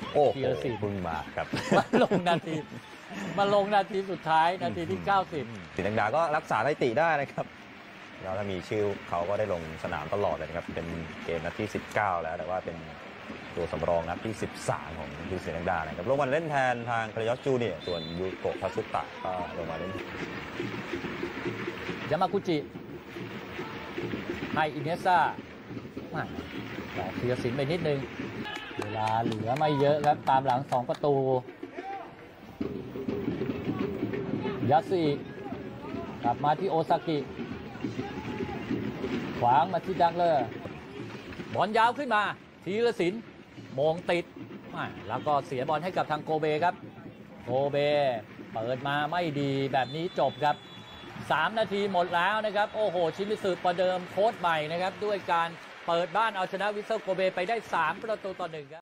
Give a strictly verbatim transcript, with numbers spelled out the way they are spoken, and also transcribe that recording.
โอ้โหธีรศิลป์เพิ่งมาครับมาลงนาทีมาลงนาทีสุดท้ายนาทีที่เก้าสิบศรีลังกาก็รักษาสถิติได้นะครับแล้วถ้ามีชื่อเขาก็ได้ลงสนามตลอดเลยนะครับเป็นเกมนัดที่สิบเก้าแล้วแต่ว่าเป็นตัวสำรองนัดที่สิบสามของทีมศรีลังกานะครับลงมาเล่นแทนทางคารยอสจูเนี่ยส่วนยูโกะทัสุตะก็ลงมาเล่นยามากุจิให้อินเนซ่าแต่ธีรศิลป์ไปนิดนึงเวลาเหลือไม่เยอะครับตามหลังสองประตูยาสิกลับมาที่โอซากิขวางมาที่ดังเลอร์บอลยาวขึ้นมาธีรศิลป์มงติดแล้วก็เสียบอลให้กับทางโกเบครับโกเบเปิดมาไม่ดีแบบนี้จบครับสามนาทีหมดแล้วนะครับโอ้โหชิมิสึประเดิมโค้ชใหม่นะครับด้วยการเปิดบ้านเอาชนะวิสเซอร์โกเบไปได้สามประตูต่อหนึ่งครับ